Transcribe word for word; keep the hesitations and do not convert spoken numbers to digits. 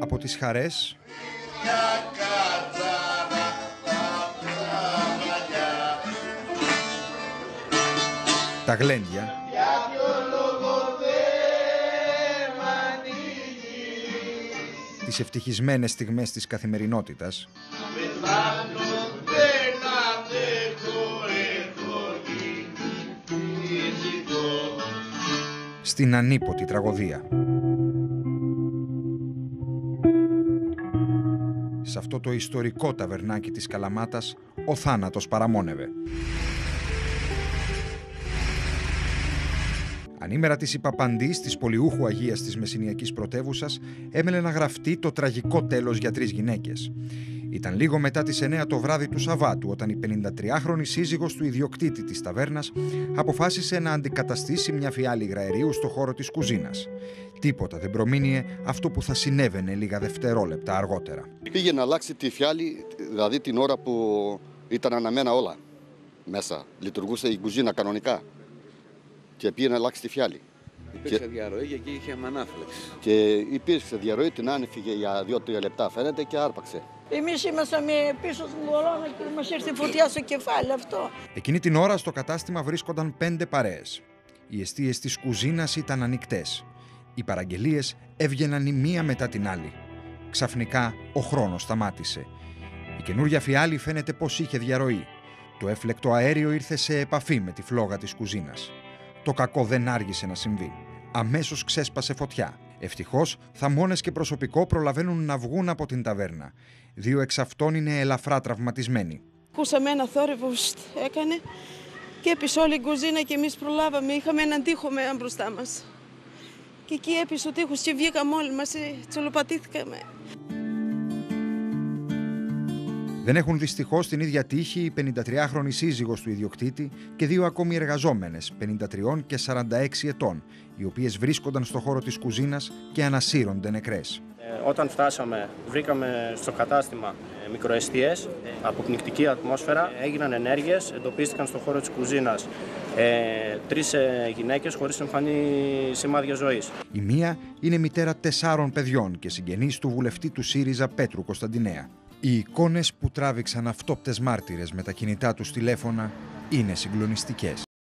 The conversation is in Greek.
από τις χαρές τα γλέντια τις ευτυχισμένες στιγμές της καθημερινότητας στην ανίποτη τραγωδία. Σε αυτό το ιστορικό ταβερνάκι της Καλαμάτας, ο θάνατος παραμόνευε. Ανήμερα της υπαπαντής της Πολυούχου Αγίας της Μεσσηνιακής πρωτεύουσας έμελε να γραφτεί το τραγικό τέλος για τρεις γυναίκες. Ήταν λίγο μετά τις εννέα το βράδυ του Σαββάτου, όταν η πενηντατριάχρονη σύζυγος του ιδιοκτήτη της ταβέρνας αποφάσισε να αντικαταστήσει μια φιάλη υγραερίου στο χώρο της κουζίνας. Τίποτα δεν προμείνυε αυτό που θα συνέβαινε λίγα δευτερόλεπτα αργότερα. Πήγε να αλλάξει τη φιάλη, δηλαδή την ώρα που ήταν αναμένα όλα μέσα. Λειτουργούσε η κουζίνα κανονικά και πήγε να αλλάξει τη φιάλη. Υπήρξε και... διαρροή και εκεί είχε ανάφλεξη. Και υπήρξε διαρροή, την άνεφυγε για δύο τρία λεπτά φαίνεται και άρπαξε. Εμείς ήμασταν πίσω στην κολόνα και μας ήρθε φωτιά στο κεφάλι αυτό. Εκείνη την ώρα στο κατάστημα βρίσκονταν πέντε παρέες. Οι εστίες της κουζίνας ήταν ανοιχτές. Οι παραγγελίες έβγαιναν η μία μετά την άλλη. Ξαφνικά ο χρόνος σταμάτησε. Η καινούργια φιάλη φαίνεται πως είχε διαρροή. Το έφλεκτο αέριο ήρθε σε επαφή με τη φλόγα της κουζίνας. Το κακό δεν άργησε να συμβεί. Αμέσως ξέσπασε φωτιά. Ευτυχώς, θαμώνες και προσωπικό προλαβαίνουν να βγουν από την ταβέρνα. Δύο εξ αυτών είναι ελαφρά τραυματισμένοι. Ακούσαμε ένα θόρυβο έκανε και έπεισε όλη η κουζίνα και εμείς προλάβαμε. Είχαμε έναν τοίχο μπροστά μας. Και εκεί έπεισε ο τοίχος και βγήκαμε όλοι μας, τσολοπατήθηκαμε. Δεν έχουν δυστυχώς την ίδια τύχη η πενηντατριάχρονη σύζυγος του ιδιοκτήτη και δύο ακόμη εργαζόμενες, πενήντα τρία και σαράντα έξι ετών, οι οποίες βρίσκονταν στο χώρο της κουζίνας και ανασύρονται νεκρές. Ε, όταν φτάσαμε, βρήκαμε στο κατάστημα ε, μικροεστίες, αποπνικτική ατμόσφαιρα, έγιναν ενέργειες, εντοπίστηκαν στο χώρο της κουζίνας ε, τρεις ε, γυναίκες χωρίς εμφανή σημάδια ζωής. Η μία είναι μητέρα τεσσάρων παιδιών και συγγενής του βουλευτή του ΣΥΡΙΖΑ Πέτρου Κωνσταντινέα. Οι εικόνες που τράβηξαν αυτόπτες μάρτυρες με τα κινητά τους τηλέφωνα είναι συγκλονιστικές.